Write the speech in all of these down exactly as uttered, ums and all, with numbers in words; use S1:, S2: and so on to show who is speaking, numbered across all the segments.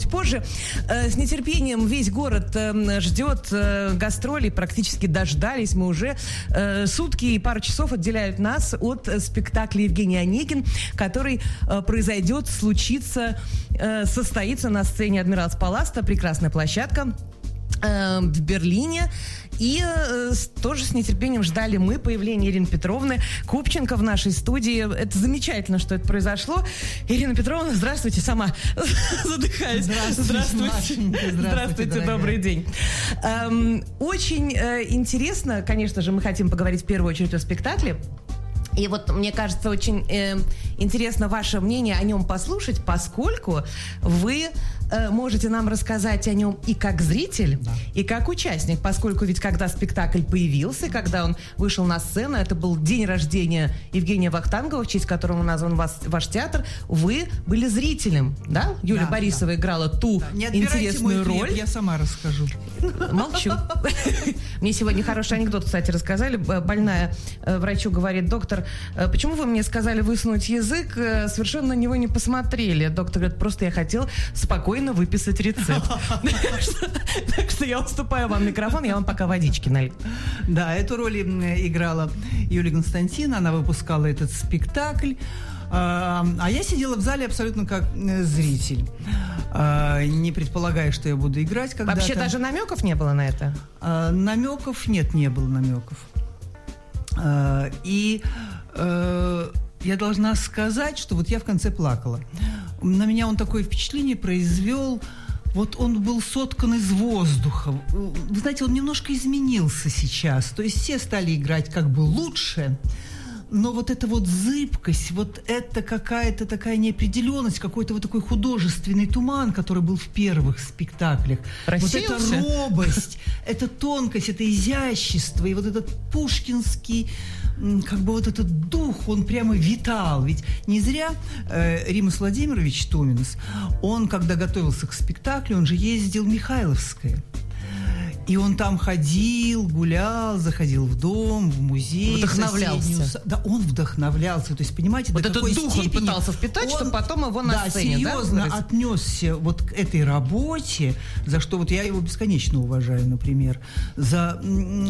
S1: позже. С нетерпением весь город ждет гастролей, практически дождались мы уже. Сутки и пару часов отделяют нас от спектакля Евгений Онегин, который произойдет, случится, состоится на сцене Адмиралс-Паласта. Прекрасная площадка в Берлине. И э, тоже с нетерпением ждали мы появления Ирины Петровны Купченко в нашей студии. Это замечательно, что это произошло. Ирина Петровна, здравствуйте, сама задыхаюсь.
S2: Здравствуйте,
S1: здравствуйте,
S2: здравствуйте,
S1: здравствуйте, добрый день. Эм, очень э, интересно, конечно же, мы хотим поговорить в первую очередь о спектакле. И вот, мне кажется, очень э, интересно ваше мнение о нем послушать, поскольку вы э, можете нам рассказать о нем и как зритель, да, и как участник, поскольку ведь когда спектакль появился, когда он вышел на сцену, это был день рождения Евгения Вахтангова, в честь которого назван вас, ваш театр, вы были зрителем, да? Юлия да, Борисова да. играла ту да. Не интересную мой роль.
S2: Я сама расскажу.
S1: Молчу. Мне сегодня хороший анекдот, кстати, рассказали. Больная врачу говорит: доктор, почему вы мне сказали высунуть язык, совершенно на него не посмотрели? Доктор говорит: просто я хотел спокойно выписать рецепт. Так что я уступаю вам микрофон, я вам пока водички налью.
S2: Да, эту роль играла Юлия Константиновна, она выпускала этот спектакль. А я сидела в зале абсолютно как зритель, не предполагая, что я буду играть когда-то.
S1: Вообще даже намеков не было на это?
S2: Намеков нет, не было намеков. И я должна сказать, что вот я в конце плакала. На меня он такое впечатление произвел. Вот он был соткан из воздуха. Вы знаете, он немножко изменился сейчас. То есть все стали играть как бы лучше. Но вот эта вот зыбкость, вот это какая-то такая неопределенность, какой-то вот такой художественный туман, который был в первых спектаклях.
S1: Рассеялся?
S2: Вот эта робость, эта тонкость, это изящество, и вот этот пушкинский, как бы вот этот дух, он прямо витал. Ведь не зря э, Римас Владимирович Томинас, он, когда готовился к спектаклю, он же ездил в Михайловское. И он там ходил, гулял, заходил в дом, в музей.
S1: Вдохновлялся.
S2: Да, он вдохновлялся. То есть, понимаете,
S1: вот
S2: до
S1: этот
S2: какой
S1: дух
S2: степени
S1: он пытался впитать, он, чтобы потом его на
S2: да,
S1: сцене,
S2: серьезно
S1: да,
S2: отнесся вот к этой работе, за что вот я его бесконечно уважаю, например, за...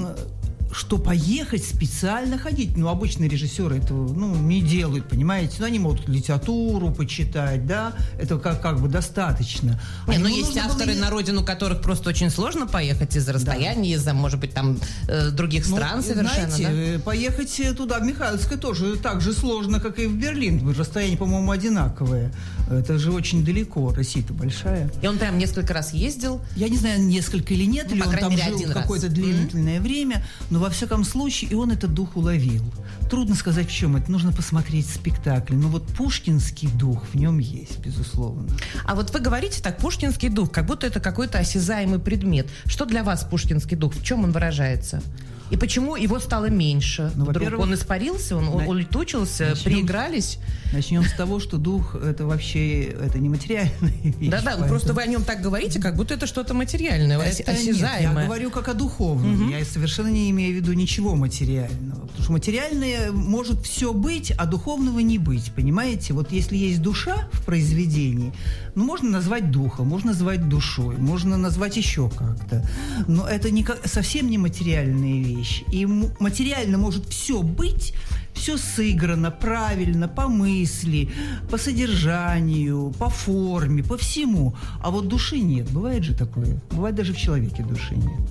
S2: что поехать, специально ходить. Ну, обычные режиссеры этого, ну, не делают, понимаете? Ну, они могут литературу почитать, да? Это как, как бы достаточно.
S1: Не, но есть авторы, было... на родину которых просто очень сложно поехать из-за расстояния, да, из-за, может быть, там, э, других стран, ну, совершенно,
S2: знаете,
S1: да?
S2: Поехать туда, в Михайловское, тоже так же сложно, как и в Берлин. Расстояние, по-моему, одинаковое. Это же очень далеко, Россия-то большая.
S1: И он прям несколько раз ездил?
S2: Я не знаю, несколько или нет, ну, или он там
S1: мере,
S2: жил какое-то
S1: раз.
S2: длительное mm-hmm. время, но во всяком случае, и он этот дух уловил. Трудно сказать, в чем это. Нужно посмотреть спектакль. Но вот пушкинский дух в нем есть, безусловно.
S1: А вот вы говорите так, пушкинский дух, как будто это какой-то осязаемый предмет. Что для вас пушкинский дух? В чем он выражается? И почему его стало меньше? Ну, вдруг он испарился, он на... улетучился, начнем, приигрались?
S2: Начнем с того, что дух — это вообще это не материальная вещь.
S1: Да-да, поэтому... просто вы о нем так говорите, как будто это что-то материальное,
S2: это
S1: осязаемое.
S2: Нет, я говорю как о духовном. Угу. Я совершенно не имею в виду ничего материального. Потому что материальное может все быть, а духовного не быть. Понимаете? Вот если есть душа в произведении, ну, можно назвать духом, можно назвать душой, можно назвать еще как-то. Но это не, совсем не материальные вещи. И материально может все быть, все сыграно правильно, по мысли, по содержанию, по форме, по всему. А вот души нет. Бывает же такое. Бывает даже в человеке души нет.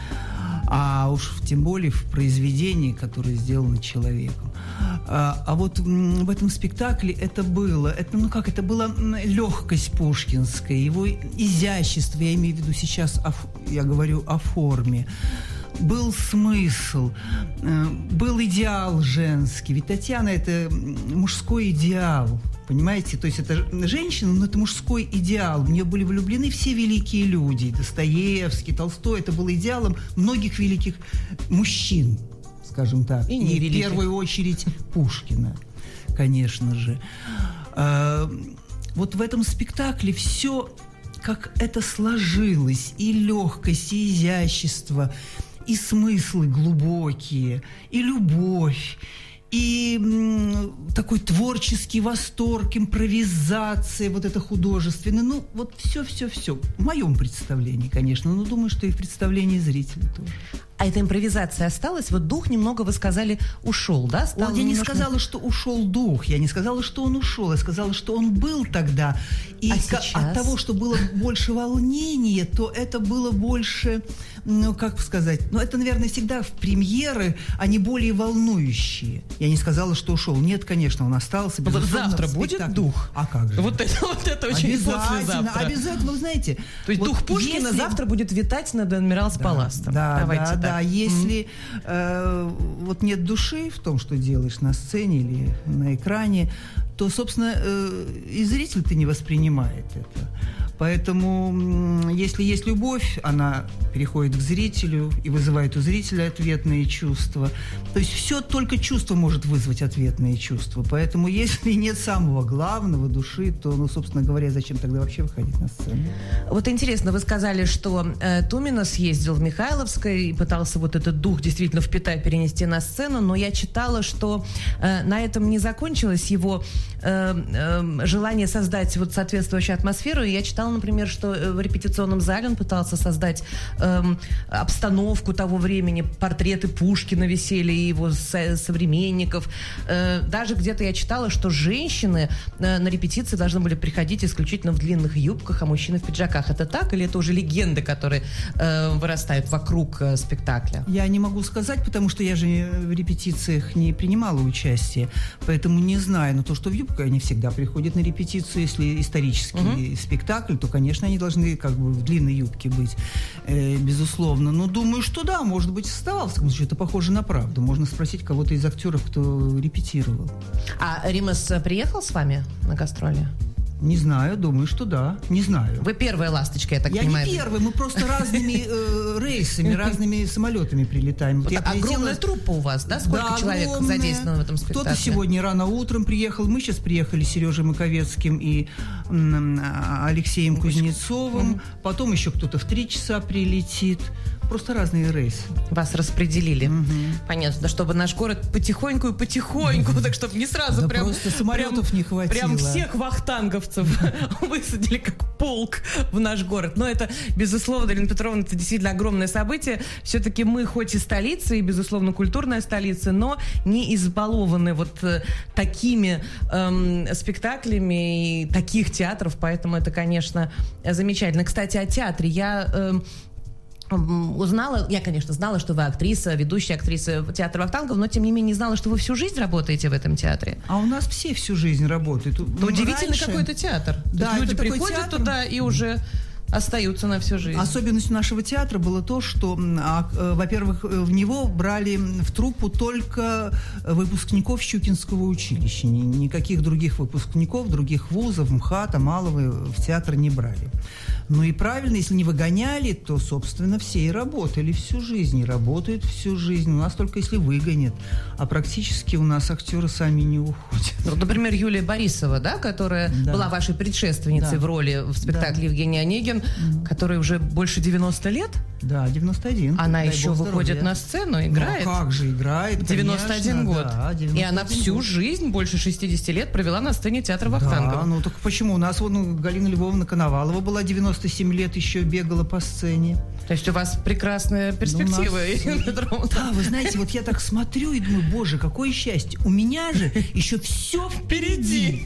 S2: А уж тем более в произведении, которое сделано человеком. А, а вот в этом спектакле это было, это, ну как, это была легкость пушкинская, его изящество, я имею в виду сейчас, о, я говорю о форме. Был смысл, был идеал женский. Ведь Татьяна – это мужской идеал, понимаете? То есть это женщина, но это мужской идеал. В нее были влюблены все великие люди. Достоевский, Толстой – это был идеалом многих великих мужчин, скажем так. И, и в первую очередь Пушкина, конечно же. Вот в этом спектакле все, как это сложилось, и легкость, и изящество, и смыслы глубокие, и любовь, и м, такой творческий восторг, импровизация, вот это художественное. Ну, вот все-все-все. В моем представлении, конечно, но думаю, что и в представлении зрителя тоже.
S1: А эта импровизация осталась? Вот дух немного, вы сказали, ушел, да? Стал
S2: Вот я не
S1: немножко...
S2: сказала, что ушел дух, я не сказала, что он ушел, я сказала, что он был тогда. И
S1: а
S2: к-
S1: сейчас?
S2: от того, что было больше волнения, то это было больше, ну, как сказать, ну, это, наверное, всегда в премьеры, они более волнующие. Я не сказала, что ушел. Нет, конечно, он остался.
S1: Вот
S2: безусловно,
S1: завтра
S2: в
S1: будет
S2: спектакле.
S1: дух?
S2: А как же?
S1: Вот это, вот это очень
S2: Обязательно,
S1: послезавтра.
S2: обязательно, вы знаете.
S1: То есть
S2: вот
S1: дух Пушкина
S2: если...
S1: завтра будет витать над Адмиралс Паластом.
S2: Да,
S1: Давайте
S2: да,
S1: так.
S2: да. Если э, вот нет души в том, что делаешь на сцене или на экране, то, собственно, э, и зритель-то не воспринимает это. Поэтому, если есть любовь, она переходит к зрителю и вызывает у зрителя ответные чувства. То есть все только чувство может вызвать ответные чувства. Поэтому, если нет самого главного, души, то, ну, собственно говоря, зачем тогда вообще выходить на сцену?
S1: Вот интересно, вы сказали, что э, Тумино съездил в Михайловское и пытался вот этот дух действительно впитать, перенести на сцену, но я читала, что э, на этом не закончилось его э, э, желание создать вот соответствующую атмосферу. И я читала, например, что в репетиционном зале он пытался создать э, обстановку того времени, портреты Пушкина висели и его со- современников. Э, даже где-то я читала, что женщины э, на репетиции должны были приходить исключительно в длинных юбках, а мужчины в пиджаках. Это так или это уже легенды, которые э, вырастают вокруг э, спектакля?
S2: Я не могу сказать, потому что я же в репетициях не принимала участие, поэтому не знаю. Но то, что в юбках они всегда приходят на репетицию, если исторический uh-huh. спектакль, то, конечно, они должны как бы в длинной юбке быть, э, безусловно. Но думаю, что да, может быть, вставал. В смысле, это похоже на правду. Можно спросить кого-то из актеров, кто репетировал.
S1: А Римас приехал с вами на гастроли?
S2: Не знаю, думаю, что да. Не знаю.
S1: Вы первая ласточка, я так
S2: я
S1: понимаю.
S2: Я не первый, мы просто разными э, рейсами, разными самолетами прилетаем.
S1: Вот
S2: я
S1: огромная
S2: прилетела...
S1: труппа у вас, да? Сколько
S2: да,
S1: человек
S2: огромная.
S1: задействовано в этом спектакле?
S2: Кто-то сегодня рано утром приехал. Мы сейчас приехали с Сережей Маковецким и м, Алексеем Кузнецовым. Mm-hmm. Потом еще кто-то в три часа прилетит. Просто разные рейсы.
S1: Вас распределили.
S2: Угу.
S1: Понятно, чтобы наш город потихоньку и потихоньку, так чтобы не сразу
S2: да
S1: прям...
S2: просто самолетов
S1: прям,
S2: не хватило.
S1: Прям всех вахтанговцев высадили как полк в наш город. Но это, безусловно, Елена Петровна, это действительно огромное событие. Все-таки мы хоть и столица, и, безусловно, культурная столица, но не избалованы вот э, такими эм, спектаклями и таких театров, поэтому это, конечно, замечательно. Кстати, о театре. Я... Эм, узнала, я, конечно, знала, что вы актриса, ведущая актриса театра Вахтангов, но, тем не менее, не знала, что вы всю жизнь работаете в этом театре.
S2: А у нас все всю жизнь работают.
S1: Ну, удивительный раньше... какой-то театр.
S2: Да,
S1: люди приходят театр... туда и уже остаются на всю жизнь.
S2: Особенностью нашего театра было то, что, а, во-первых, в него брали в труппу только выпускников Щукинского училища. Никаких других выпускников, других вузов, МХАТа, Малого в театр не брали. Ну и правильно, если не выгоняли, то, собственно, все и работали всю жизнь, и работают всю жизнь. У нас только если выгонят, а практически у нас актеры сами не уходят.
S1: Вот, например, Юлия Борисова, да, которая да. была вашей предшественницей да. в роли в спектакле да. «Евгений Онегин», mm-hmm. которой уже больше девяносто лет.
S2: Да, девяносто один.
S1: Она еще выходит здоровья. На сцену, играет.
S2: Ну, как же играет,
S1: девяносто один
S2: конечно,
S1: год.
S2: Да, девяносто один
S1: и она всю
S2: год.
S1: жизнь, больше шестьдесят лет, провела на сцене театра Вахтангова.
S2: Да, ну так почему? У нас вот ну, Галина Львовна Коновалова была девяносто семь лет, еще бегала по сцене.
S1: То есть у вас прекрасная перспектива.
S2: Ну, да, вы знаете, вот я так смотрю и думаю, боже, какое счастье. У меня же еще все впереди.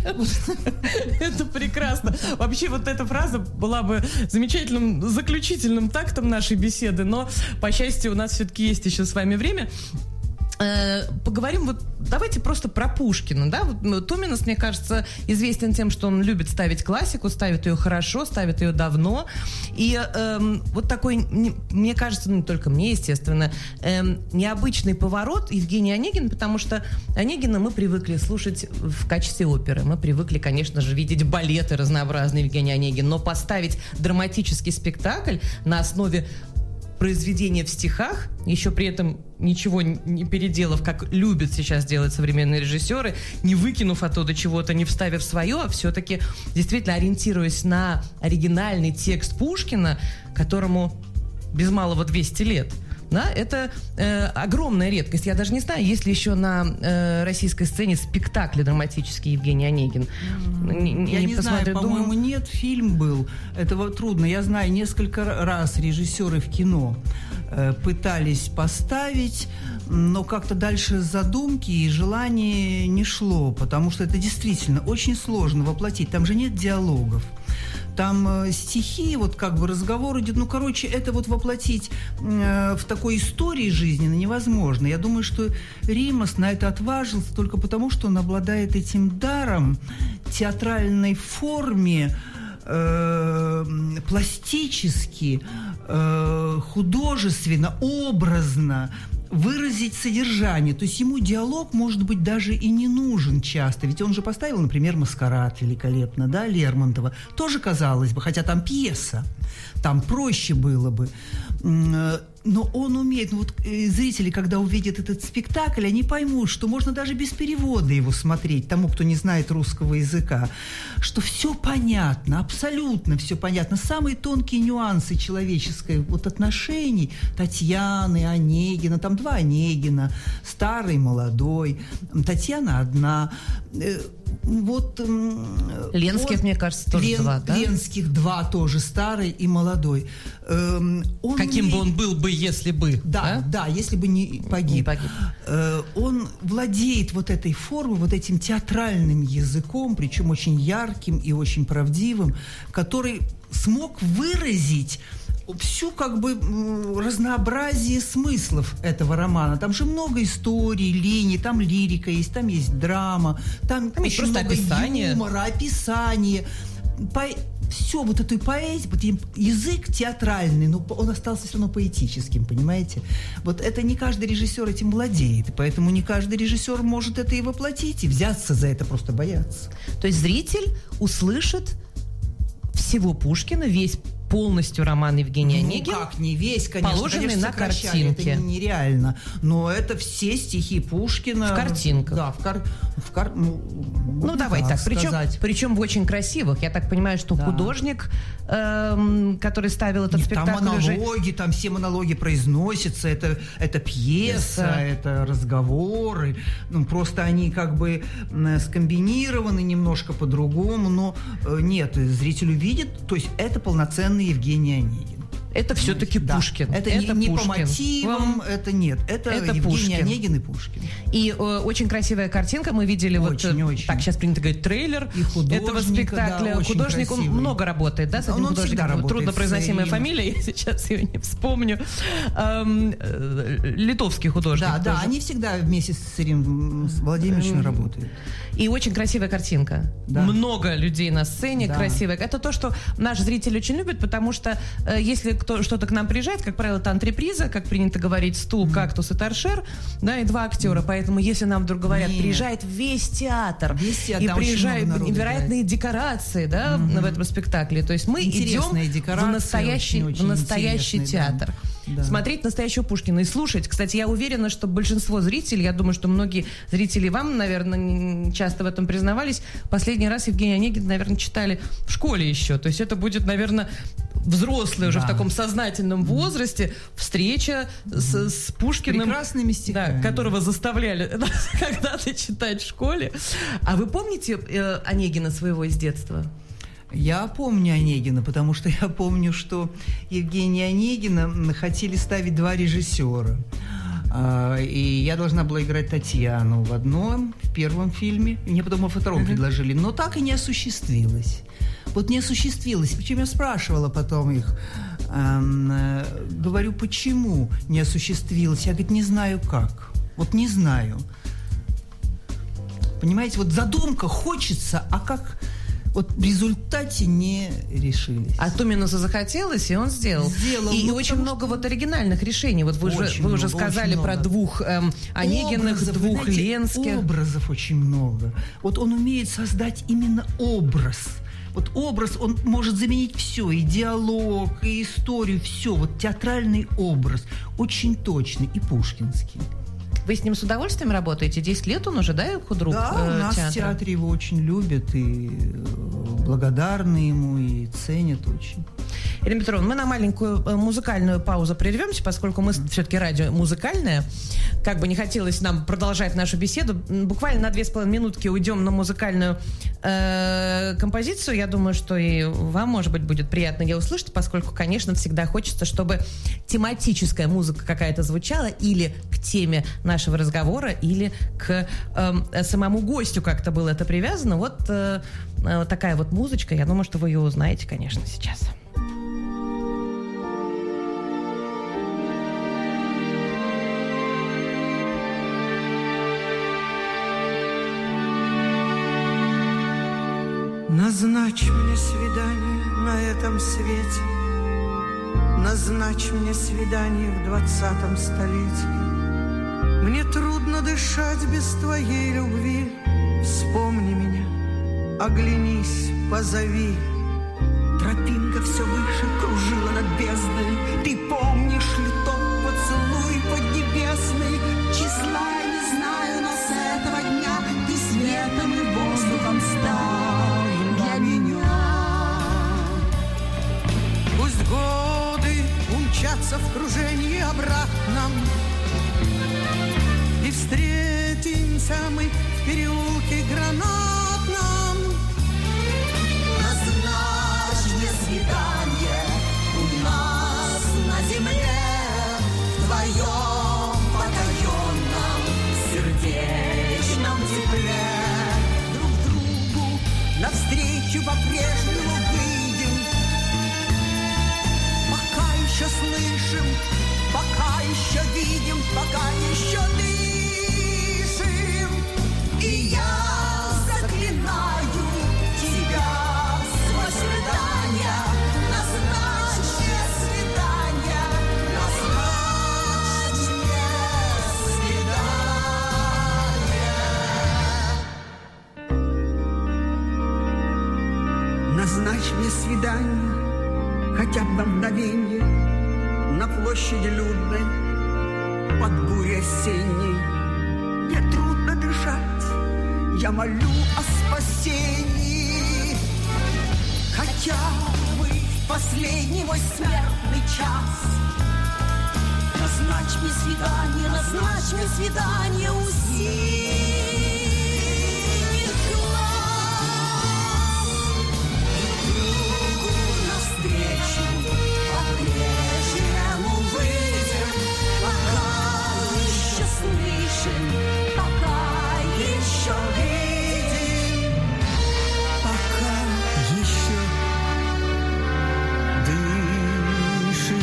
S1: Это прекрасно. Вообще вот эта фраза была бы замечательным заключительным тактом нашей беседы, но, по счастью, у нас все-таки есть еще с вами время. Поговорим вот, давайте просто про Пушкина, да, вот Туминос, мне кажется, известен тем, что он любит ставить классику, ставит ее хорошо, ставит ее давно, и эм, вот такой, мне кажется, ну не только мне, естественно, эм, необычный поворот Евгений Онегин, потому что Онегина мы привыкли слушать в качестве оперы, мы привыкли, конечно же, видеть балеты разнообразные Евгения Онегина, но поставить драматический спектакль на основе произведение в стихах, еще при этом ничего не переделав, как любят сейчас делать современные режиссеры, не выкинув оттуда чего-то, не вставив свое, а все-таки действительно ориентируясь на оригинальный текст Пушкина, которому без малого двести лет. Да, это э, огромная редкость. Я даже не знаю, есть ли еще на э, российской сцене спектакли драматические Евгений Онегин.
S2: Не, я не, не знаю, по-моему, думаю... нет, фильм был. Этого трудно. Я знаю, несколько раз режиссеры в кино э, пытались поставить, но как-то дальше задумки и желание не шло, потому что это действительно очень сложно воплотить. Там же нет диалогов. Там э, стихи, вот как бы разговор идет. Ну, короче, это вот воплотить э, в такой истории жизненно невозможно. Я думаю, что Римас на это отважился только потому, что он обладает этим даром театральной форме, э, пластически, э, художественно, образно выразить содержание. То есть ему диалог, может быть, даже и не нужен часто. Ведь он же поставил, например, «Маскарад» великолепно, да, Лермонтова. Тоже, казалось бы, хотя там пьеса, там проще было бы. Но он умеет, ну вот зрители, когда увидят этот спектакль, они поймут, что можно даже без перевода его смотреть, тому, кто не знает русского языка, что все понятно, абсолютно все понятно. Самые тонкие нюансы человеческой вот отношений Татьяны, Онегина, там два Онегина, старый, молодой, Татьяна одна. Вот
S1: Ленских, он, мне кажется, тоже Лен, два, да?
S2: Ленских два тоже, старый и молодой. Эм, он
S3: Каким
S2: умеет...
S3: бы он был бы, если бы.
S2: Да, да, да, если бы не погиб.
S1: Не погиб.
S2: Э, он владеет вот этой формой, вот этим театральным языком, причем очень ярким и очень правдивым, который смог выразить всю как бы разнообразие смыслов этого романа. Там же много историй, линий, там лирика есть, там есть драма, там,
S1: там
S2: очень много
S1: описание.
S2: юмора, описание. По... Все вот эту поэзию, вот язык театральный, но он остался все равно поэтическим, понимаете? Вот это не каждый режиссер этим владеет, и поэтому не каждый режиссер может это и воплотить, и взяться за это просто боятся.
S1: То есть зритель услышит всего Пушкина, весь полностью роман Евгения
S2: ну,
S1: Онегин.
S2: Ну как, не весь, конечно.
S1: Положенный
S2: конечно,
S1: на картинке.
S2: Это нереально. Но это все стихи Пушкина.
S1: В картинках.
S2: Да, в кар... В кар... Ну,
S1: ну давай так. Причем, причем в очень красивых. Я так понимаю, что да. художник, эм, который ставил этот
S2: Нет,
S1: спектакль...
S2: Там монологи,
S1: уже...
S2: там все монологи произносятся. Это, это пьеса, yes. это разговоры. Ну, просто они как бы скомбинированы немножко по-другому. Но э, нет, зритель увидит. То есть это полноценный Евгений Онегин.
S1: Это все-таки
S2: да.
S1: Пушкин.
S2: Это,
S1: это
S2: не, не
S1: Пушкин.
S2: по мотивам, это нет. Это, это Евгений Пушкин. Онегин и Пушкин.
S1: И э, очень красивая картинка. Мы видели
S2: очень,
S1: вот,
S2: очень.
S1: так сейчас принято говорить, трейлер этого спектакля.
S2: Да,
S1: художник, он много работает, да, с этим
S2: он
S1: художником. Труднопроизносимая фамилия, я сейчас ее не вспомню. Эм, э, литовский художник.
S2: Да, да, они всегда вместе с Ириной Владимировичем работают.
S1: И очень красивая картинка. Да. Много людей на сцене, да. красивая. Это то, что наш зритель очень любит, потому что э, если кто, что-то к нам приезжает, как правило, это антреприза, как принято говорить, стул, mm. кактус и торшер, да, и два актера. Mm. Поэтому если нам вдруг говорят, Нет. приезжает весь театр, весь театр и приезжают невероятные играет. декорации, да, mm-hmm. в этом спектакле. То есть мы идем в настоящий, очень, очень в настоящий театр. Да. Смотреть настоящего Пушкина и слушать. Кстати, я уверена, что большинство зрителей, я думаю, что многие зрители вам, наверное, часто в этом признавались, последний раз Евгения Онегина, наверное, читали в школе еще. То есть это будет, наверное, взрослый уже да. в таком сознательном возрасте встреча с, с Пушкиным.
S2: Прекрасными стихами.
S1: Да, которого заставляли когда-то читать в школе. А вы помните э, Онегина своего из детства?
S2: Я помню Онегина, потому что я помню, что Евгения Онегина хотели ставить два режиссера. И я должна была играть Татьяну в одном, в первом фильме. И мне потом во втором uh-huh. предложили. Но так и не осуществилось. Вот не осуществилось. Причем я спрашивала потом их. Э, говорю, почему не осуществилось? Я, говорит, не знаю как. Вот не знаю. Понимаете, вот задумка хочется, а как... Вот в результате не решились.
S1: А Томинусу захотелось, и он сделал.
S2: Сделал.
S1: И,
S2: ну,
S1: и очень много вот оригинальных решений. Вот вы, же, вы уже сказали про
S2: много.
S1: двух эм, Онегиных, образов, двух знаете, Ленских.
S2: Образов очень много. Вот он умеет создать именно образ. Вот образ, он может заменить все, и диалог, и историю, все. Вот театральный образ, очень точный и пушкинский.
S1: Вы с ним с удовольствием работаете? Десять лет он уже, да, худрук
S2: Да,
S1: э,
S2: у нас
S1: театра?
S2: в театре его очень любят, и благодарны ему, и ценят очень.
S1: Ирина Петровна, мы на маленькую музыкальную паузу прервемся, поскольку мы все-таки радио музыкальное. Как бы не хотелось нам продолжать нашу беседу. Буквально на две с половиной минутки уйдем на музыкальную э, композицию. Я думаю, что и вам, может быть, будет приятно ее услышать, поскольку, конечно, всегда хочется, чтобы тематическая музыка какая-то звучала или к теме нашего разговора, или к э, самому гостю как-то было это привязано. Вот э, э, такая вот музычка. Я думаю, что вы ее узнаете, конечно, сейчас.
S3: Назначь мне свидание на этом свете, назначь мне свидание в двадцатом столетии. Мне трудно дышать без твоей любви. Вспомни меня, оглянись, позови. Тропинка все выше кружила над бездной. Ты помнишь ли тот поцелуй поднебесный? Числа я не знаю, но с этого дня ты светом и воздухом стал для меня. Пусть годы умчатся в кружении обратном, и встретимся мы в переулке Гранатном. Назначь мне свидание у нас на земле, в твоем потаенном сердечном тепле. Друг другу навстречу по-прежнему выйдем, пока еще слышим, пока еще видим, пока еще дышим. И я заклинаю тебя сквозь рыдания. Назначь мне свидание, назначь мне свидание. Назначь мне свидание, хотя бы на мгновенье, на площади людной, под бурей осенней. Мне трудно дышать, я молю о спасении. Хотя бы в последний мой смертный час. Назначь мне свидание, назначь мне свидание у синих глаз. Другу навстречу по-прежнему выйдем, пока еще слышим, пока еще видим, пока еще дышим.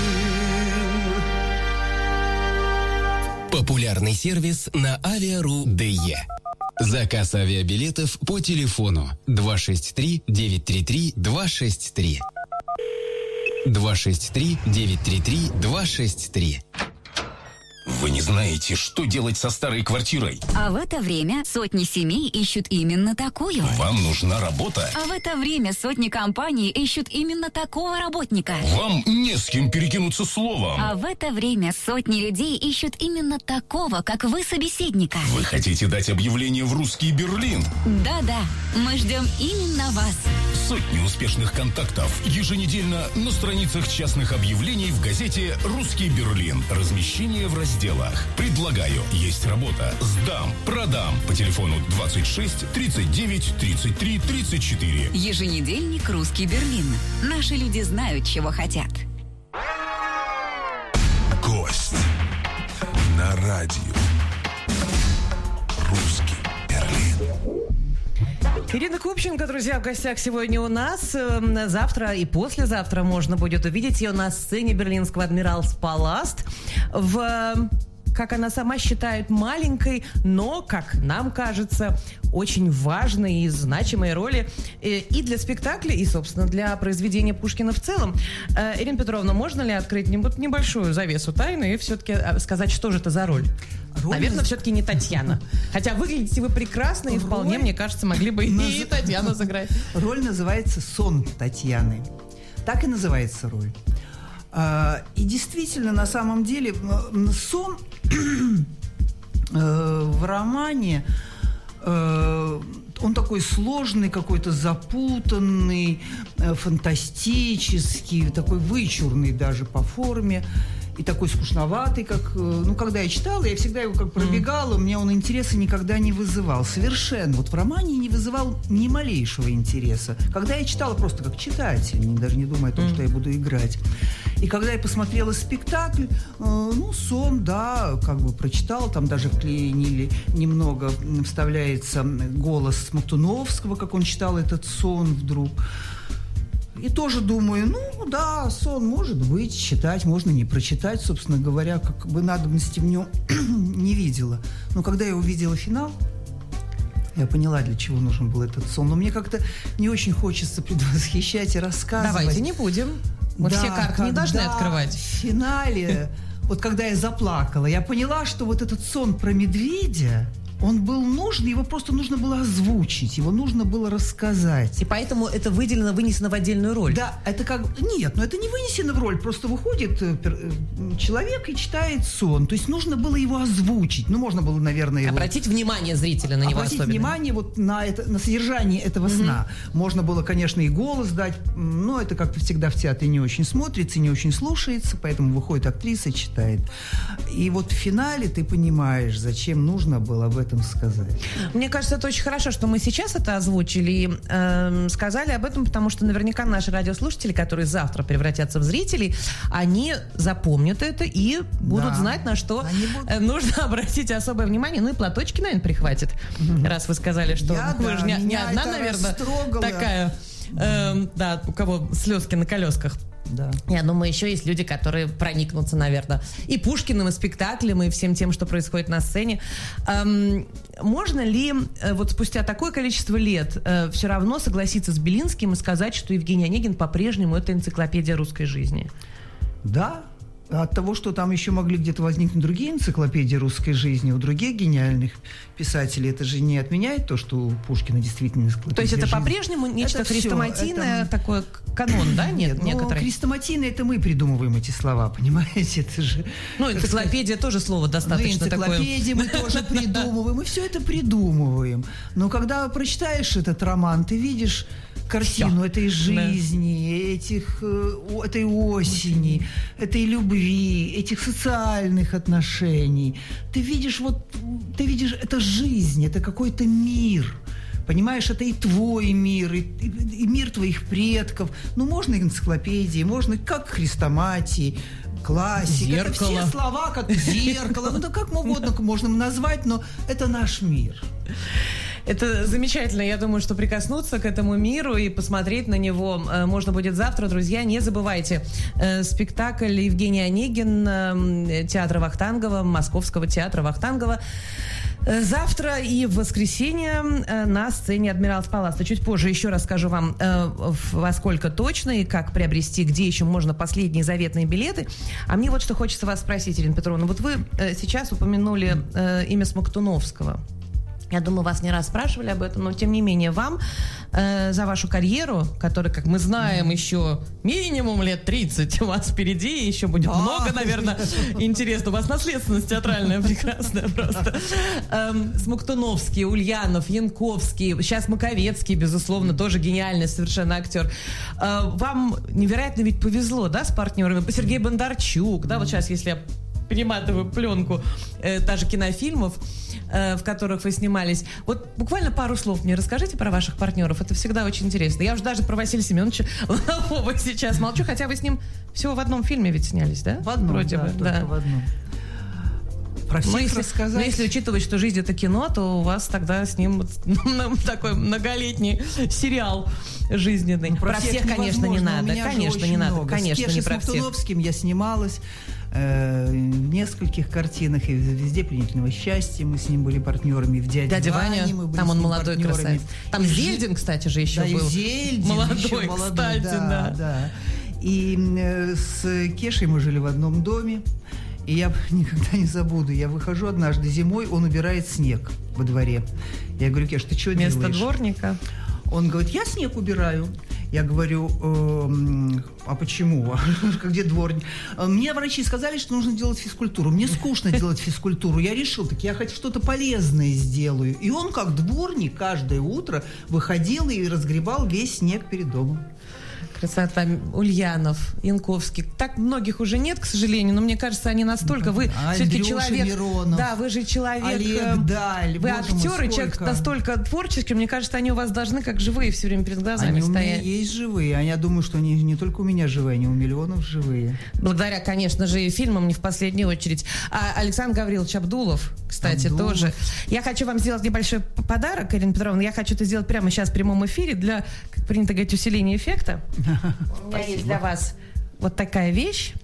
S4: Популярный сервис на Авиа.ру ДЕ. Заказ авиабилетов по телефону два шесть три девять три три два шесть три. два шесть три девять три три два шесть три.
S5: Вы не знаете, что делать со старой квартирой?
S6: А в это время сотни семей ищут именно такую.
S5: Вам нужна работа?
S6: А в это время сотни компаний ищут именно такого работника.
S5: Вам не с кем перекинуться словом.
S6: А в это время сотни людей ищут именно такого, как вы, собеседника.
S5: Вы хотите дать объявление в русский Берлин?
S6: Да-да, мы ждем именно вас.
S5: Сотни успешных контактов еженедельно на страницах частных объявлений в газете «Русский Берлин». Размещение в разделах. Предлагаю. Есть работа. Сдам. Продам. По телефону двадцать шесть тридцать девять тридцать три тридцать четыре.
S6: Еженедельник «Русский Берлин». Наши люди знают, чего хотят.
S5: Гость на радио «Русский Берлин».
S1: Ирина Купченко, друзья, в гостях сегодня у нас. Завтра и послезавтра можно будет увидеть ее на сцене берлинского Адмиралс-Паласт в, как она сама считает, маленькой, но, как нам кажется, очень важной и значимой роли и для спектакля, и, собственно, для произведения Пушкина в целом. Ирина Петровна, можно ли открыть небольшую завесу тайны и все-таки сказать, что же это за роль? Роль Наверное, наз... все-таки не Татьяна. Хотя выглядите вы прекрасно, и вполне, мне кажется, могли бы Наз... и Татьяна сыграть.
S2: Роль называется «Сон Татьяны». Так и называется роль. И действительно, на самом деле, сон в романе, он такой сложный, какой-то запутанный, э, фантастический, такой вычурный даже по форме. И такой скучноватый, как... Ну, когда я читала, я всегда его как пробегала, у меня он интереса никогда не вызывал. Совершенно. Вот в романе не вызывал ни малейшего интереса. Когда я читала просто как читатель, даже не думая о том, что я буду играть. И когда я посмотрела спектакль, э, ну, сон, да, как бы прочитала, там даже вклеенили немного, вставляется голос Смоктуновского, как он читал этот сон вдруг. И тоже думаю, ну да, сон может быть, читать, можно не прочитать, собственно говоря, как бы надобности в нем не видела. Но когда я увидела финал, я поняла, для чего нужен был этот сон. Но мне как-то не очень хочется предвосхищать и рассказывать.
S1: Давайте не будем. Мы
S2: да,
S1: все карты не должны открывать.
S2: В финале, вот когда я заплакала, я поняла, что вот этот сон про медведя, он был нужен, его просто нужно было озвучить, его нужно было рассказать.
S1: И поэтому это выделено, вынесено в отдельную роль.
S2: Да, это как... Нет, но это не вынесено в роль, просто выходит человек и читает сон. То есть нужно было его озвучить. Ну, можно было, наверное, его...
S1: Обратить внимание зрителя на него
S2: Обратить
S1: особенно.
S2: внимание вот на, это, на содержание этого mm-hmm. сна. Можно было, конечно, и голос дать, но это как-то всегда в театре не очень смотрится, не очень слушается, поэтому выходит актриса, читает. И вот в финале ты понимаешь, зачем нужно было об этом сказать.
S1: Мне кажется, это очень хорошо, что мы сейчас это озвучили и э, сказали об этом, потому что наверняка наши радиослушатели, которые завтра превратятся в зрителей, они запомнят это и будут да. знать, на что будут... нужно обратить особое внимание. Ну и платочки, наверное, прихватит, mm-hmm. раз вы сказали, что
S2: Я,
S1: вы
S2: да,
S1: же не, не одна, наверное, такая, э, да, у кого слезки на колесках.
S2: Да.
S1: Я думаю, еще есть люди, которые проникнутся, наверное, и Пушкиным, и спектаклем, и всем тем, что происходит на сцене. Эм, можно ли э, вот спустя такое количество лет э, все равно согласиться с Белинским и сказать, что Евгений Онегин по-прежнему это энциклопедия русской жизни?
S2: Да. От того, что там еще могли где-то возникнуть другие энциклопедии русской жизни у других гениальных писателей, это же не отменяет то, что у Пушкина действительно энциклопедия.
S1: То есть это
S2: жизни.
S1: По-прежнему нечто
S2: это
S1: хрестоматийное,
S2: это...
S1: такой канон, да? Нет,
S2: Нет,
S1: некоторые.
S2: Ну, хрестоматийное — это мы придумываем эти слова, понимаете? Это же...
S1: Ну, энциклопедия тоже слово достаточно
S2: такое. Ну, энциклопедия мы тоже придумываем, мы все это придумываем. Но когда прочитаешь этот роман, ты видишь картину Всё. этой жизни, да. этих, этой осени, этой любви, этих социальных отношений. Ты видишь, вот, ты видишь, это жизнь, это какой-то мир. Понимаешь, это и твой мир, и, и, и мир твоих предков. Ну, можно энциклопедии, можно как хрестоматии, классика.
S1: Зеркало.
S2: Это все слова, как зеркало. Ну, да как угодно можно назвать, но это наш мир.
S1: Это замечательно. Я думаю, что прикоснуться к этому миру и посмотреть на него э, можно будет завтра. Друзья, не забывайте. Э, спектакль Евгений Онегин э, театра Вахтангова, Московского театра Вахтангова. Э, завтра и в воскресенье э, на сцене Адмиралтс Паласта. Чуть позже еще расскажу вам, э, во сколько точно и как приобрести, где еще можно последние заветные билеты. А мне вот что хочется вас спросить, Ирина Петровна. Вот вы э, сейчас упомянули э, имя Смоктуновского. Я думаю, вас не раз спрашивали об этом, но тем не менее вам э, за вашу карьеру, которая, как мы знаем, еще минимум лет тридцать у вас впереди, еще будет да. много, наверное, интересно. У вас наследственность театральная прекрасная просто. Эм, Смоктуновский, Ульянов, Янковский, сейчас Маковецкий, безусловно, тоже гениальный совершенно актер. Э, вам невероятно ведь повезло, да, с партнерами? Сергей Бондарчук, да, вот сейчас, если я перематываю пленку э, даже кинофильмов, э, в которых вы снимались. Вот буквально пару слов мне расскажите про ваших партнеров. Это всегда очень интересно. Я уже даже про Василия Семеновича Ланового сейчас молчу, хотя вы с ним всего в одном фильме ведь снялись, да?
S2: В одном,
S1: Вроде
S2: да,
S1: бы,
S2: только
S1: да.
S2: в одном. Про всех
S1: но если,
S2: рассказать...
S1: но если учитывать, что жизнь — это кино, то у вас тогда с ним ну, такой многолетний сериал жизненный.
S2: Ну, про,
S1: про
S2: всех,
S1: всех конечно, не надо.
S2: Конечно,
S1: не надо.
S2: Много.
S1: Конечно,
S2: с
S1: не про
S2: всех. С Смоктуновским я снималась э, в нескольких картинах. И в «Везде пленительного счастья» мы с ним были партнерами. В «Дяде,
S1: Дядя
S2: Ване»
S1: Ваня,
S2: мы были
S1: там он молодой
S2: партнерами.
S1: красавец. Там и Зельдин, кстати же, еще
S2: да,
S1: был.
S2: И Зельдин,
S1: молодой,
S2: еще молодой,
S1: кстати,
S2: да,
S1: да.
S2: да. И э, с Кешей мы жили в одном доме. И я никогда не забуду. Я выхожу однажды зимой, он убирает снег во дворе. Я говорю: Кеш, ты что делаешь?
S1: Вместо дворника?
S2: Он говорит: я снег убираю. Я говорю, э, а почему? Где дворник? Мне врачи сказали, что нужно делать физкультуру. Мне скучно делать физкультуру. Я решил, так я хоть что-то полезное сделаю. И он, как дворник, каждое утро выходил и разгребал весь снег перед домом.
S1: Красота. Ульянов, Янковский. Так многих уже нет, к сожалению, но мне кажется, они настолько... Вы
S2: Андрюша
S1: все-таки человек...
S2: Миронов,
S1: да, вы же человек...
S2: Олег Даль.
S1: Вы актер, и человек настолько творческий. Мне кажется, они у вас должны как живые все время перед глазами
S2: они
S1: стоять.
S2: У меня есть живые. А я думаю, что они не только у меня живые, они у миллионов живые.
S1: Благодаря, конечно же, и фильмам, не в последнюю очередь. А Александр Гаврилович Абдулов, кстати, Абдулов. тоже. Я хочу вам сделать небольшой подарок, Ирина Петровна. Я хочу это сделать прямо сейчас в прямом эфире для, как принято говорить, усиления эффекта. У меня есть для вас вот такая вещь.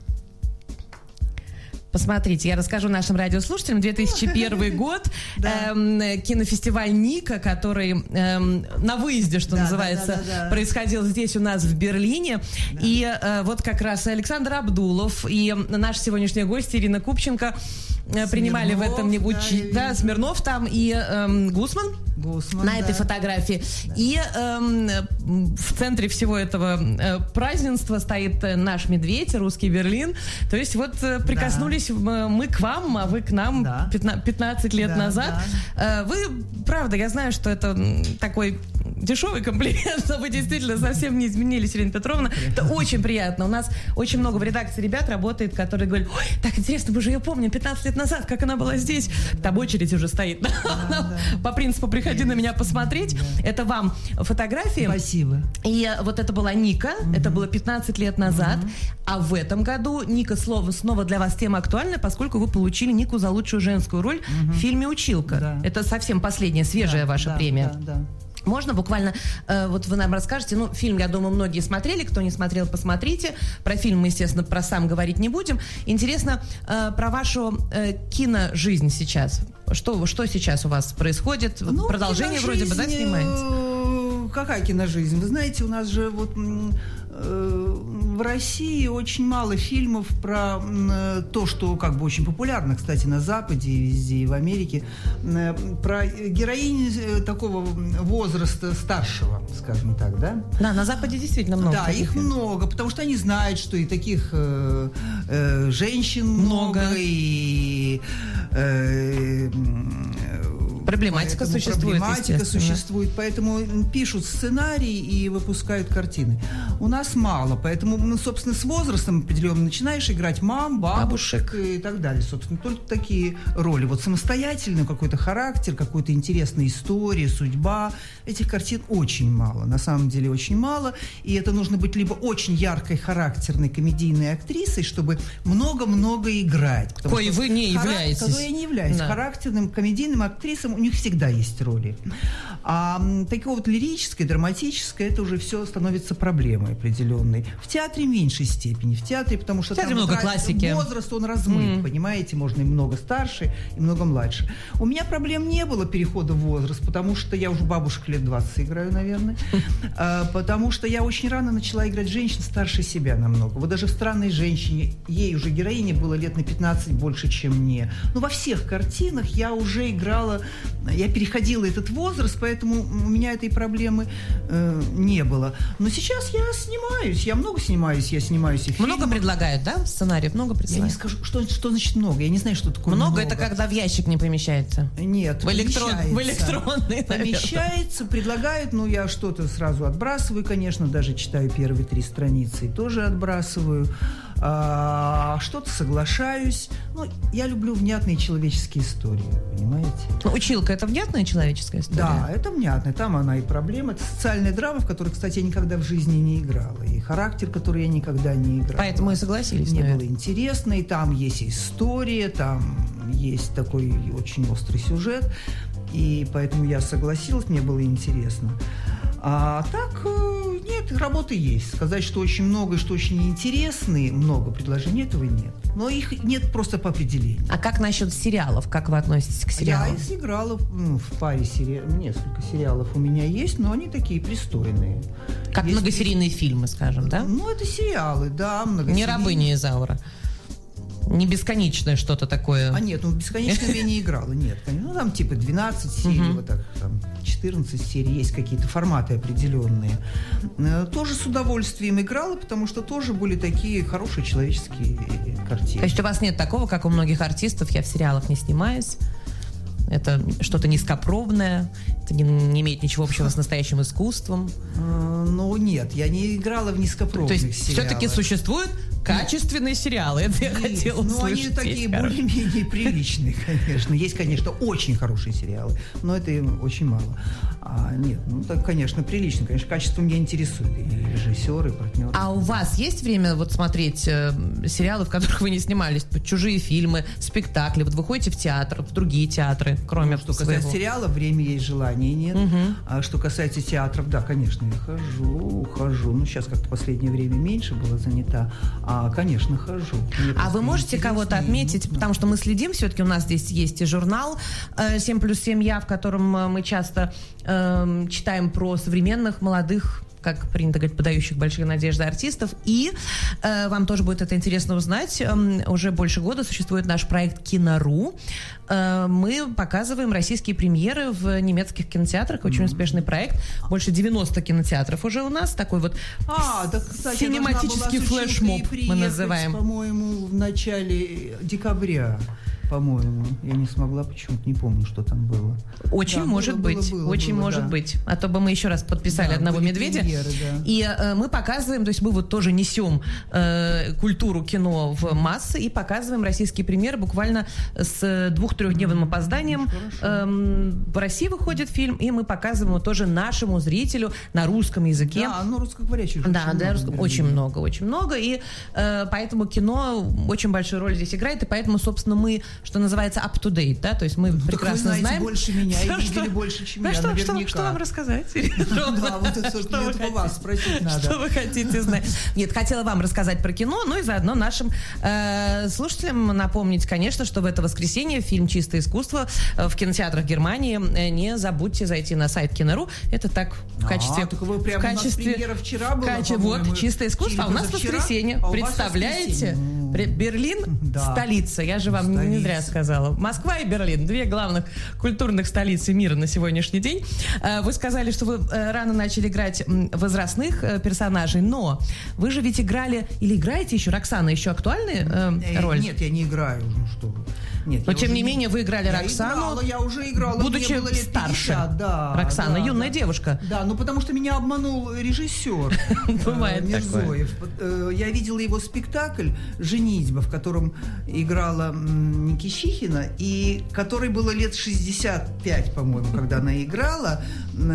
S1: Посмотрите, я расскажу нашим радиослушателям. две тысячи первый год, да. эм, кинофестиваль «Ника», который эм, на выезде, что да, называется, да, да, да, да. происходил здесь у нас в Берлине. Да. И э, вот как раз Александр Абдулов и наш сегодняшний гость Ирина Купченко Смирнов, принимали в этом небудь... Да, да, Смирнов там и эм, Гусман, Гусман на да. этой фотографии. Да. И эм, в центре всего этого э, празднества стоит наш медведь, русский Берлин. То есть вот э, прикоснулись да. мы к вам, а вы к нам да. пятнадцать лет да, назад. Да. Э, вы, правда, я знаю, что это такой дешевый комплимент, но вы действительно совсем не изменились, Ирина Петровна. Это очень приятно. У нас очень много в редакции ребят работает, которые говорят: ой, так интересно, мы же ее помним пятнадцать лет назад, как она была здесь. Там очередь уже стоит. Да, да. По принципу «приходи на меня посмотреть». Да. Это вам фотографии.
S2: Спасибо.
S1: И вот это была Ника. Угу. Это было пятнадцать лет назад. Угу. А в этом году Ника слово снова для вас тема актуальна, поскольку вы получили Нику за лучшую женскую роль угу. в фильме «Училка». Да. Это совсем последняя, свежая да, ваша да, премия. Да, да. Можно буквально, э, вот вы нам расскажете, ну, фильм, я думаю, многие смотрели, кто не смотрел, посмотрите. Про фильм мы, естественно, про сам говорить не будем. Интересно э, про вашу э, киножизнь сейчас. Что, что сейчас у вас происходит? Ну, Продолжение вроде бы, да, снимаете?
S2: Какая киножизнь? Вы знаете, у нас же вот... в России очень мало фильмов про то, что как бы очень популярно, кстати, на Западе и везде, и в Америке, про героинь такого возраста старшего, скажем так, да?
S1: Да, на Западе действительно много.
S2: Да, их фильмов. много, потому что они знают, что и таких э, э, женщин много, много и э,
S1: проблематика существует,
S2: проблематика существует, поэтому пишут сценарии и выпускают картины. У нас мало, поэтому, ну, собственно, с возрастом определенно начинаешь играть мам, бабушек, бабушек и так далее. Собственно, только такие роли. Вот самостоятельный какой-то характер, какая-то интересная история, судьба. Этих картин очень мало, на самом деле очень мало. И это нужно быть либо очень яркой, характерной комедийной актрисой, чтобы много-много играть.
S1: Кой вы не являетесь.
S2: Характер, я не являюсь. Да. Характерным комедийным актрисам у них всегда есть роли. А такой вот лирической, драматической, это уже все становится проблемой определенной. В театре в меньшей степени. В театре, потому что
S1: в театре
S2: там
S1: много классики.
S2: Возраст, он размыт, mm. понимаете, можно и много старше, и много младше. У меня проблем не было перехода в возраст, потому что я уже бабушек лет двадцать играю, наверное. а, потому что я очень рано начала играть женщин старше себя намного. Вот даже в «Странной женщине» ей уже героине было лет на пятнадцать больше, чем мне. Но во всех картинах я уже играла, я переходила этот возраст, поэтому у меня этой проблемы э, не было. Но сейчас я снимаюсь, я много снимаюсь, я снимаюсь и в
S1: Много
S2: фильмах.
S1: Предлагают, да, сценариев? Много предлагают?
S2: Я не скажу, что, что значит много, я не знаю, что такое много.
S1: Много, это когда в ящик не помещается?
S2: Нет,
S1: в, электрон, в электронный,
S2: помещается, предлагают, ну, я что-то сразу отбрасываю, конечно, даже читаю первые три страницы и тоже отбрасываю. А, что-то соглашаюсь. Ну, я люблю внятные человеческие истории, понимаете?
S1: Ну, «Училка» — это внятная человеческая история?
S2: Да, это внятная. Там она и проблема. Это социальная драма, в которой, кстати, я никогда в жизни не играла. И характер, который я никогда не играла.
S1: Поэтому и согласились,
S2: Мне
S1: наверное.
S2: было интересно. И там есть история, там есть такой очень острый сюжет. И поэтому я согласилась, мне было интересно. А так, нет, работы есть. Сказать, что очень много и что очень интересные, много предложений, этого нет. Но их нет просто по определению.
S1: А как насчет сериалов? Как вы относитесь к сериалам?
S2: Я сыграла ну, в паре сериалов. Несколько сериалов у меня есть, но они такие пристойные.
S1: Как
S2: есть
S1: многосерийные фильмы, скажем, да?
S2: Ну, это сериалы, да.
S1: Не «Рабыня Изаура». Не бесконечное что-то такое.
S2: А нет, ну в бесконечном я не играла, нет. Ну там типа двенадцать серий, uh-huh. вот так, там четырнадцать серий, есть какие-то форматы определенные. Тоже с удовольствием играла, потому что тоже были такие хорошие человеческие картины.
S1: То есть у вас нет такого, как у многих артистов, я в сериалах не снимаюсь, это что-то низкопробное, это не, не имеет ничего общего с настоящим искусством?
S2: Ну нет, я не играла в низкопробных сериалах.
S1: То есть все-таки существуют качественные сериалы, это я хотела услышать.
S2: Ну, они такие более-менее приличные, конечно. Есть, конечно, очень хорошие сериалы, но это очень мало. А нет, ну, так, конечно, прилично. Конечно, качество меня интересует. И режиссеры, и партнеры.
S1: А у вас есть время вот смотреть э, сериалы, в которых вы не снимались? Чужие фильмы, спектакли? Вот вы ходите в театр, в другие театры, кроме
S2: ну, что
S1: своего?
S2: Касается сериалов, время есть, желания нет.
S1: Угу.
S2: А что касается театров, да, конечно, я хожу, хожу. Ну, сейчас как-то в последнее время меньше была занята. А, конечно, хожу. Мне
S1: а вы можете кого-то отметить? Ну, потому что мы следим, все-таки у нас здесь есть и журнал э, семь плюс семь Я, в котором э, мы часто э, читаем про современных, молодых, как принято говорить, подающих большие надежды артистов. И э, вам тоже будет это интересно узнать. Э, уже больше года существует наш проект «Кино.ру». Э, мы показываем российские премьеры в немецких кинотеатрах. Очень mm-hmm. успешный проект. Больше девяносто кинотеатров уже у нас. Такой вот
S2: а, да, кстати,
S1: синематический флешмоб мы называем.
S2: По-моему, в начале декабря. По-моему, я не смогла, почему-то не помню, что там было.
S1: Очень да, может было, быть, было, очень было, может да. быть. А то бы мы еще раз подписали да, одного медведя. Премьеры, да. И э, мы показываем, то есть мы вот тоже несем э, культуру кино в массы и показываем российские премьеры буквально с двух-трехдневным опозданием. Э, в России выходит фильм, и мы показываем его тоже нашему зрителю на русском языке.
S2: Да, ну русскоговорящих уже
S1: да, да, русском, очень много, очень много. И э, поэтому кино очень большую роль здесь играет, и поэтому, собственно, мы что называется, up-to-date, да, то есть мы ну, прекрасно
S2: вы знаете
S1: знаем...
S2: больше меня
S1: что,
S2: и видели
S1: что,
S2: больше, чем
S1: да,
S2: я,
S1: что,
S2: наверняка.
S1: Что, что вам рассказать?
S2: Да, вот это, собственно, это по вас спросить надо.
S1: Что вы хотите знать? Нет, хотела вам рассказать про кино, ну и заодно нашим э, слушателям напомнить, конечно, что в это воскресенье фильм «Чистое искусство» в кинотеатрах Германии. Не забудьте зайти на сайт Кино.ру. Это так, в качестве...
S2: А, только вы прямо, в качестве, у нас премьера вчера была,
S1: каче, Вот, «Чистое искусство», а у нас воскресенье.
S2: А
S1: Представляете? Берлин, да. столица. Я же вам столица. не зря сказала. Москва и Берлин. Две главных культурных столицы мира на сегодняшний день. Вы сказали, что вы рано начали играть возрастных персонажей, но вы же ведь играли, или играете еще, Роксана, еще актуальная э, роль?
S2: Нет, я не играю. Ну что вы. Нет,
S1: но тем не менее вы играли я Роксану,
S2: играла, я уже играла,
S1: будучи
S2: мне было лет
S1: старше.
S2: пятьдесят, да,
S1: Роксана,
S2: да,
S1: юная
S2: да.
S1: девушка.
S2: Да, ну потому что меня обманул режиссер
S1: Бывает
S2: Мирзоев. Я видела его спектакль «Женитьба», в котором играла Никищихина, и которой было лет шестьдесят пять, по-моему, когда она играла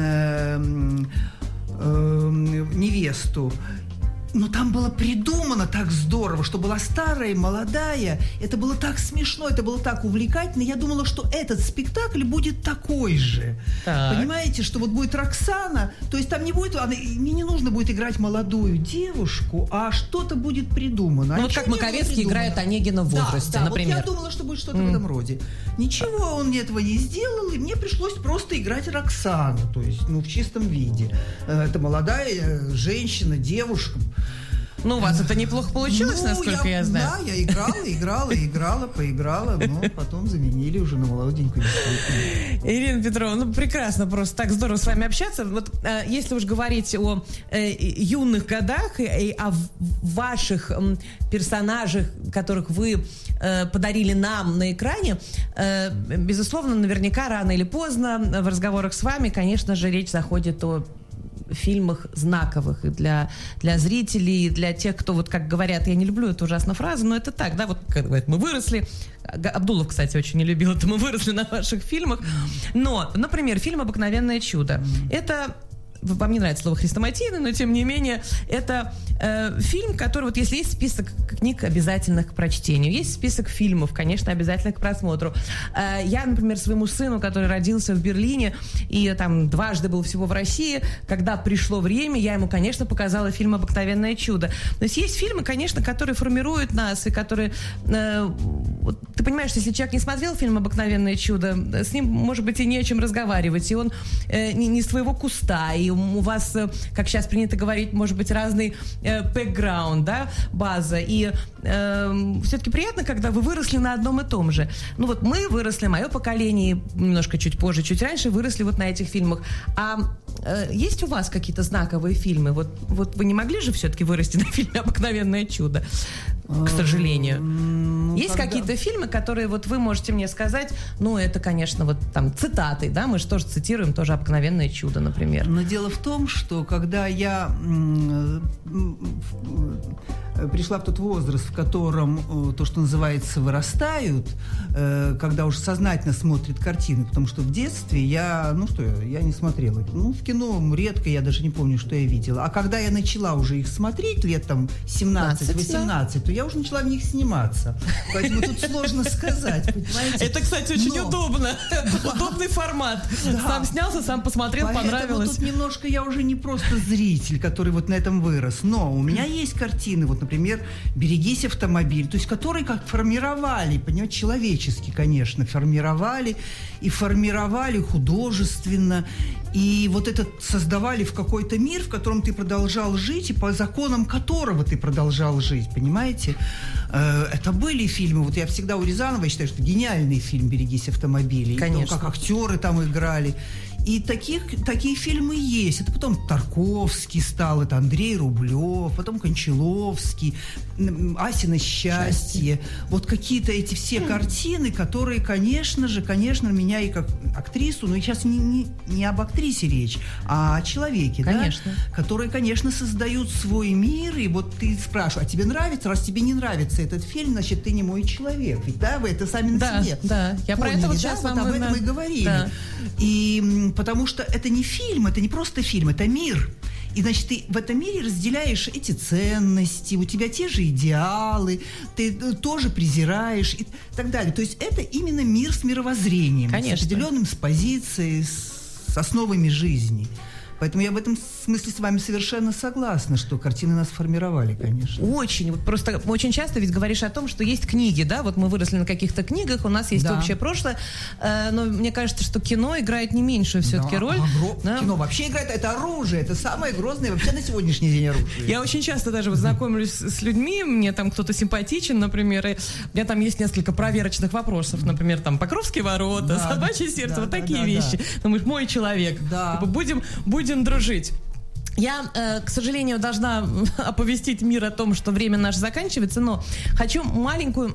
S2: невесту. Но там было придумано так здорово, что была старая и молодая. Это было так смешно, это было так увлекательно. Я думала, что этот спектакль будет такой же. Так. Понимаете, что вот будет Роксана, то есть там не будет, она, мне не нужно будет играть молодую девушку, а что-то будет придумано.
S1: Ну, вот как Маковецкий играет Онегина в возрасте,
S2: да, да,
S1: например.
S2: Вот я думала, что будет что-то mm. в этом роде. Ничего он мне этого не сделал, и мне пришлось просто играть Роксану, то есть, ну, в чистом виде. Это молодая женщина, девушка.
S1: Ну, у вас это неплохо получилось, ну, насколько я, я знаю.
S2: Да, я играла, играла, играла, поиграла, но потом заменили уже на молоденькую.
S1: Ирина Петровна, ну, прекрасно, просто так здорово с вами общаться. Вот э, если уж говорить о э, юных годах и, и о ваших э, персонажах, которых вы э, подарили нам на экране, э, безусловно, наверняка рано или поздно в разговорах с вами, конечно же, речь заходит о фильмах знаковых и для, для зрителей, и для тех, кто, вот как говорят, я не люблю эту ужасную фразу, но это так, да, вот как говорят, мы выросли, Абдулов, кстати, очень не любил это, мы выросли на ваших фильмах, но, например, фильм «Обыкновенное чудо», это... Вам не нравится слово хрестоматийный, но тем не менее это э, фильм, который, вот если есть список книг обязательных к прочтению, есть список фильмов, конечно, обязательных к просмотру. Э, я, например, своему сыну, который родился в Берлине и там дважды был всего в России, когда пришло время, я ему, конечно, показала фильм «Обыкновенное чудо». То есть есть фильмы, конечно, которые формируют нас и которые... Э, вот, ты понимаешь, если человек не смотрел фильм «Обыкновенное чудо», с ним, может быть, и не о чем разговаривать, и он э, не, не своего куста, и и у вас, как сейчас принято говорить, может быть, разный бэкграунд, да, база. И э, все-таки приятно, когда вы выросли на одном и том же. Ну вот мы выросли, мое поколение, немножко чуть позже, чуть раньше, выросли вот на этих фильмах. А э, есть у вас какие-то знаковые фильмы? Вот, вот вы не могли же все-таки вырасти на фильме «Обыкновенное чудо», к сожалению?
S2: Ну,
S1: есть
S2: когда...
S1: какие-то фильмы, которые вот вы можете мне сказать, ну, это, конечно, вот там цитаты, да, мы же тоже цитируем, тоже «Обыкновенное чудо», например.
S2: Но дело в том, что когда я пришла в тот возраст, в котором то, что называется, вырастают, когда уже сознательно смотрят картины, потому что в детстве я, ну что я, я не смотрела. Ну, в кино редко, я даже не помню, что я видела. А когда я начала уже их смотреть, лет там семнадцать-восемнадцать, то я уже начала в них сниматься. Поэтому тут сложно сказать, понимаете?
S1: Это, кстати, очень
S2: Но...
S1: удобно. Удобный формат.
S2: Да.
S1: Сам снялся, сам посмотрел,
S2: Поэтому
S1: понравилось.
S2: Тут немножко я уже не просто зритель, который вот на этом вырос. Но у меня есть картины, вот, например, «Берегись, автомобиль», то есть которые как формировали, понимаете, человечески, конечно, формировали и формировали художественно. И вот это создавали в какой-то мир, в котором ты продолжал жить, и по законам которого ты продолжал жить, понимаете? Это были фильмы, вот я всегда у Рязанова считаю, что гениальный фильм «Берегись, автомобилей».
S1: Конечно.
S2: И то, как актеры там играли. И таких, такие фильмы есть. Это потом Тарковский стал, это Андрей Рублев, потом Кончаловский, Асино счастье. Вот какие-то эти все картины, которые, конечно же, конечно, меня и как актрису, но сейчас не, не, не об актрисе речь, а о человеке,
S1: конечно.
S2: Да? Которые, конечно, создают свой мир. И вот ты спрашиваешь, а тебе нравится? Раз тебе не нравится этот фильм, значит, ты не мой человек. Ведь, да, вы это сами на
S1: да,
S2: себе
S1: да, я
S2: поняли,
S1: про это вот
S2: да?
S1: сейчас
S2: вот
S1: вам
S2: об этом
S1: на...
S2: и говорили.
S1: Да.
S2: И потому что это не фильм, это не просто фильм, это мир. И, значит, ты в этом мире разделяешь эти ценности, у тебя те же идеалы, ты тоже презираешь и так далее. То есть это именно мир с мировоззрением,
S1: конечно.
S2: С определенным, с позицией, с, с основами жизни. Поэтому я в этом смысле с вами совершенно согласна, что картины нас формировали, конечно.
S1: Очень. Вот просто очень часто ведь говоришь о том, что есть книги, да, вот мы выросли на каких-то книгах, у нас есть
S2: да.
S1: общее прошлое, э, но мне кажется, что кино играет не меньшую все-таки
S2: да,
S1: роль.
S2: Огр...
S1: Да?
S2: Кино вообще играет, это оружие, это самое грозное вообще на сегодняшний день оружие.
S1: Я очень часто даже вот знакомлюсь с людьми, мне там кто-то симпатичен, например, и у меня там есть несколько проверочных вопросов, например, там Покровские ворота,
S2: да,
S1: Собачье сердце,
S2: да,
S1: вот
S2: да,
S1: такие
S2: да,
S1: вещи.
S2: да.
S1: Думаешь, мой человек.
S2: Да.
S1: Типа, будем, будем дружить. Я, э, к сожалению, должна оповестить мир о том, что время наше заканчивается, но хочу маленькую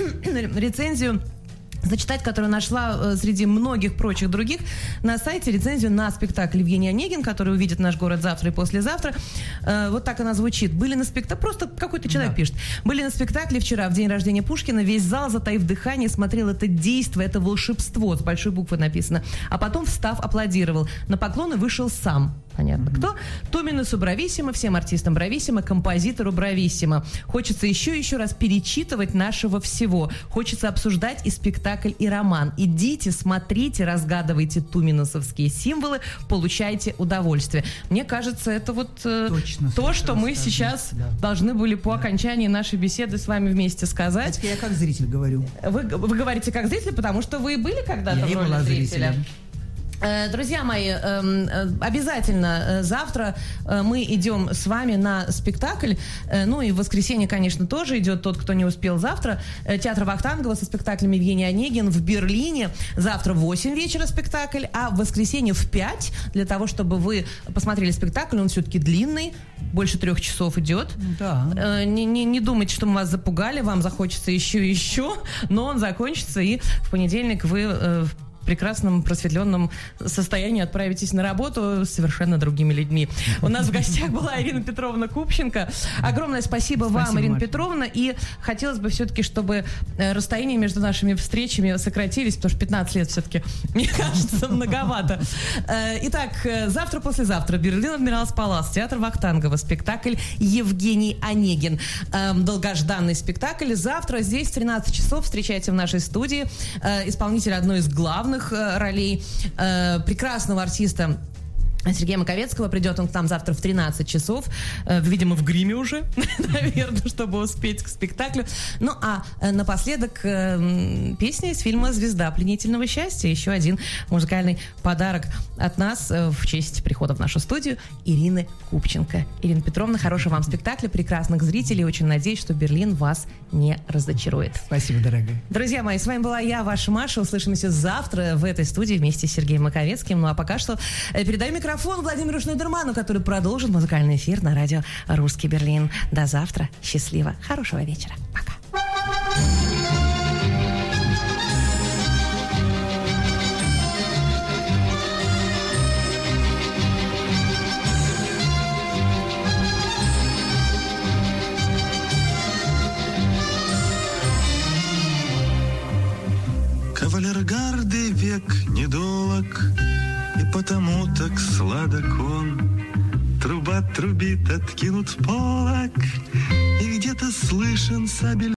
S1: рецензию зачитать, которую нашла э, среди многих прочих других на сайте, рецензию на спектакль Евгений Онегин, который увидит наш город завтра и послезавтра. Э, вот так она звучит. Были на спектакле, просто какой-то человек да. пишет. Были на спектакле вчера, в день рождения Пушкина, весь зал, затаив дыхание, смотрел это действо, это волшебство, с большой буквы написано. А потом, встав, аплодировал. На поклоны вышел сам. Понятно, mm-hmm. кто? Томинусу Брависсимо, всем артистам Брависсимо, композитору Брависсимо. Хочется еще и еще раз перечитывать нашего всего. Хочется обсуждать и спектакль, и роман. Идите, смотрите, разгадывайте туминусовские символы, получайте удовольствие. Мне кажется, это вот э,
S2: Точно,
S1: то, что мы
S2: сказано.
S1: сейчас
S2: да.
S1: должны были по да. окончании нашей беседы с вами вместе сказать.
S2: Это я как зритель говорю.
S1: Вы, вы говорите как зритель, потому что вы были когда-то
S2: я
S1: в роли
S2: была
S1: зрителя.
S2: Зрителем.
S1: Друзья мои, обязательно завтра мы идем с вами на спектакль. Ну и в воскресенье, конечно, тоже идет тот, кто не успел завтра. Театр Вахтангова со спектаклем Евгений Онегин в Берлине. Завтра в восемь вечера спектакль, а в воскресенье в пять, для того, чтобы вы посмотрели спектакль. Он все-таки длинный, больше трех часов идет.
S2: Да.
S1: Не, не, не думайте, что мы вас запугали, вам захочется еще и еще, но он закончится, и в понедельник вы в прекрасном просветленном состоянии отправитесь на работу с совершенно другими людьми. У нас в гостях была Ирина Петровна Купченко. Огромное спасибо, спасибо вам, Ирина Мария. Петровна. И хотелось бы все-таки, чтобы расстояние между нашими встречами сократились, потому что пятнадцать лет все-таки, мне кажется, многовато. Итак, завтра-послезавтра Берлин Адмиралс Палас, театр Вахтангова, спектакль Евгений Онегин. Долгожданный спектакль. Завтра здесь в тринадцать часов встречайте в нашей студии исполнителя одной из главных ролей, э, прекрасного артиста Сергея Маковецкого. Придет он к нам завтра в тринадцать часов. Э, видимо, в гриме уже, наверное, чтобы успеть к спектаклю. Ну, а э, напоследок э, песня из фильма «Звезда пленительного счастья». Еще один музыкальный подарок от нас э, в честь прихода в нашу студию Ирины Купченко. Ирина Петровна, хорошего вам спектакля, прекрасных зрителей. Очень надеюсь, что Берлин вас не разочарует.
S2: Спасибо, дорогая.
S1: Друзья мои, с вами была я, ваша Маша. Услышимся завтра в этой студии вместе с Сергеем Маковецким. Ну, а пока что э, передаю микрофон Микрофон Владимиру Шнайдерману, который продолжит музыкальный эфир на радио «Русский Берлин». До завтра. Счастливо. Хорошего вечера. Пока.
S7: Кавалергарды век недолог, и потому так сладок он. Труба трубит, откинут полог, и где-то слышен сабель.